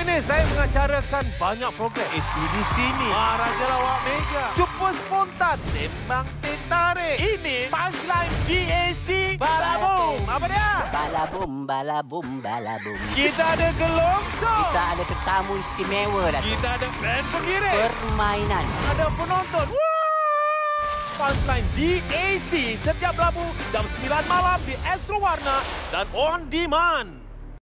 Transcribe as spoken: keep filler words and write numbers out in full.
ini saya mengacarakan banyak program A C di sini. Maharaja Lawak Mega, Super Spontan, Sembang Tertarik. Ini punchline D A C Balabum. Apa dia? Balabum, balabum, balabum. Kita ada gelongsong. Kita ada tetamu istimewa, Datuk. Kita ada band pengiring. Permainan. Ada penonton. Wah! Punchline D A C setiap Rabu jam sembilan malam di Astro Warna dan On Demand.